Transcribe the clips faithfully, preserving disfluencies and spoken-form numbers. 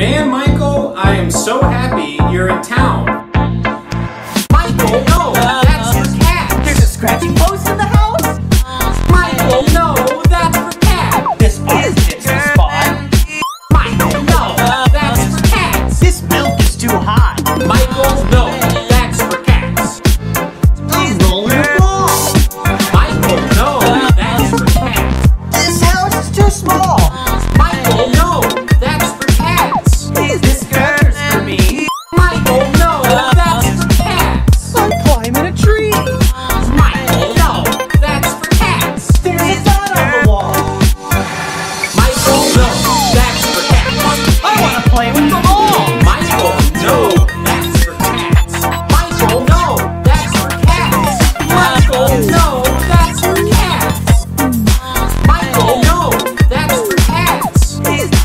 Man, Michael, I am so happy you're in town. Michael, no, that's for cats. There's a scratchy post in the house. Michael, no, that's for cats. This is fixed the spot. Michael, no, that's for cats. This milk is too hot. Michael, no, that's for cats. I'm rolling a ball. Michael, no, that's for cats. This house is too small. Michael, no, that's for cats. This skirt's for me. Michael, no, that's for cats. I'm climbing a tree. Michael, no, that's for cats. There's a dot on the wall. Michael, no, that's for cats. I want to play with the ball. Michael, no, that's for cats. Michael, no, that's for cats. Michael, no, that's for cats. Michael, no, that's for cats.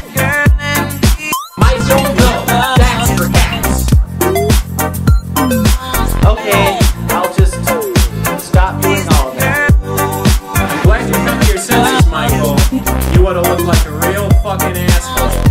Michael, no, that's for cats. Okay, I'll just stop doing all of that. I'm glad you come to your senses, Michael. You would have looked like a real fucking asshole.